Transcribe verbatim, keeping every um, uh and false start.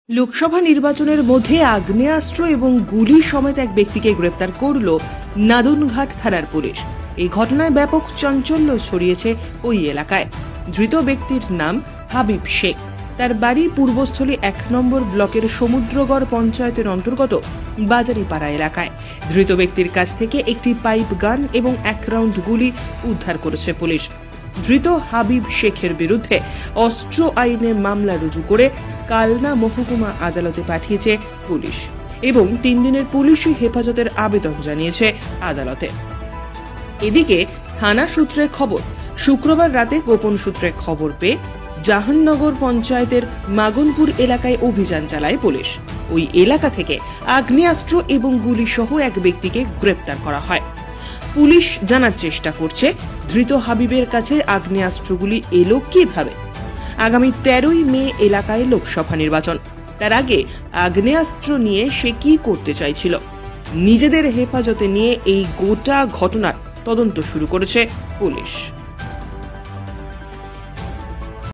লোকসভা নির্বাচনের মধ্যে আগ্নেয়াস্ত্র এবং গুলি সমেত এক ব্যক্তিকে গ্রেপ্তার করল নাদুনঘাট থানার পুলিশ। এই ঘটনায় ব্যাপক চাঞ্চল্য ছড়িয়েছে ওই এলাকায়। ধৃত ব্যক্তির নাম হাবিব শেখ। তার বাড়ি পূর্বস্থলী এক নম্বর ব্লকের সমুদ্রগড় পঞ্চায়েতের অন্তর্গত বাজারিপাড়া এলাকায়। ধৃত ব্যক্তির কাছ থেকে একটি পাইপ গান এবং এক রাউন্ড গুলি উদ্ধার করেছে পুলিশ। ধৃত হাবিব শেখের বিরুদ্ধে অস্ত্র আইনে মামলা রুজু করে কালনা মহকুমা আদালতে পাঠিয়েছে পুলিশ এবং তিন দিনের পুলিশি হেফাজতের আবেদন জানিয়েছে আদালতে। এদিকে থানা সূত্রে খবর, শুক্রবার রাতে গোপন সূত্রে খবর পেয়ে জাহাননগর পঞ্চায়েতের মাগনপুর এলাকায় অভিযান চালায় পুলিশ। ওই এলাকা থেকে আগ্নেয়াস্ত্র এবং গুলি সহ এক ব্যক্তিকে গ্রেপ্তার করা হয়। পুলিশ জানার চেষ্টা করছে ধৃত হাবিবের কাছে আগ্নেয়াস্ত্রগুলি এলো কিভাবে। আগামী তেরোই মে এলাকায় লোকসভা নির্বাচন, তার আগে আগ্নেয়াস্ত্র নিয়ে সে কি করতে চাইছিল, নিজেদের হেফাজতে নিয়ে এই গোটা ঘটনার তদন্ত শুরু করেছে পুলিশ।